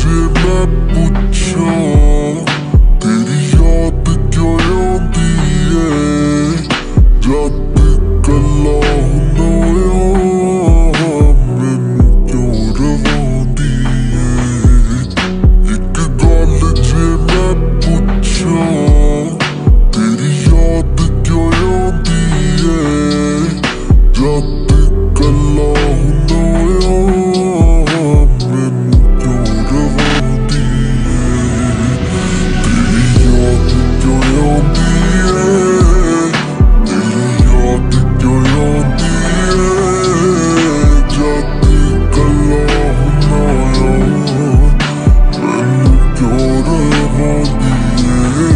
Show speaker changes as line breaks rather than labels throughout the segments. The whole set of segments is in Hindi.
जे मैं पूछा तेरी याद क्यों आंदी है, जद कल्ला हुंदा होया मैनू क्यों रवांदी है। एक गल जे मैं पूछा तेरी याद क्यों आंदी है, जद कल्ला हुंदा होया मैनू क्यों रवांदी है। तेरी याद क्यों आंदी है, तेरी याद क्यों आंदी है, जद कल्ला हुंदा होया मैनू क्यों रवांदी है।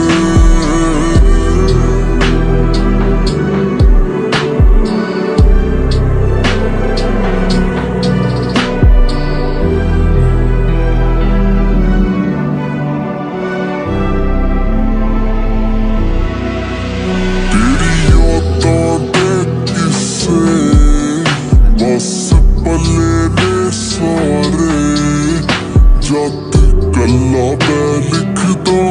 तेरी यादां दे किस्से बस पले ने सारे, जद कल्ला मैं लिखदा